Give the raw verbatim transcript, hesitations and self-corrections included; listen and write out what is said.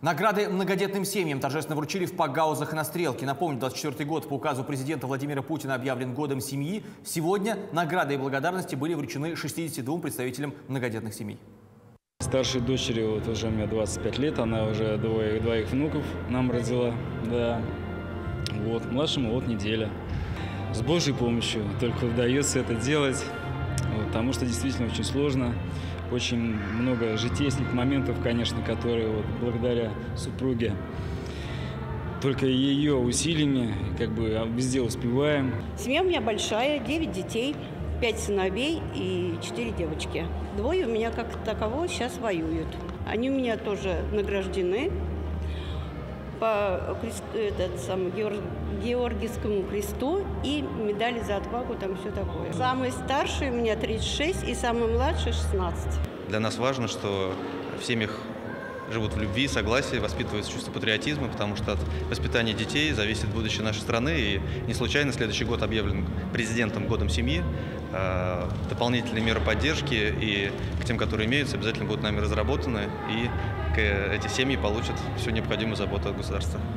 Награды многодетным семьям торжественно вручили в Пакгаузах на Стрелке. Напомню, двадцать четвёртый год по указу президента Владимира Путина объявлен годом семьи. Сегодня награды и благодарности были вручены шестидесяти двум представителям многодетных семей. Старшей дочери вот уже у меня двадцать пять лет, она уже двое, двоих внуков нам родила. Да. Вот, младшему вот неделя. С Божьей помощью только удается это делать, вот, потому что действительно очень сложно. Очень много житейских моментов, конечно, которые вот, благодаря супруге, только ее усилиями как бы везде успеваем. Семья у меня большая, девять детей, пять сыновей и четыре девочки. Двое у меня как таково сейчас воюют. Они у меня тоже награждены по кресту, этот самый, Георгиевскому кресту и медали за отвагу, там все такое. Самый старший у меня тридцать шесть и самый младший шестнадцать. Для нас важно, что в семьях живут в любви, согласии, воспитывается чувство патриотизма, потому что от воспитания детей зависит будущее нашей страны. И не случайно следующий год объявлен президентом годом семьи. Дополнительные меры поддержки и к тем, которые имеются, обязательно будут нами разработаны. И эти семьи получат всю необходимую заботу от государства.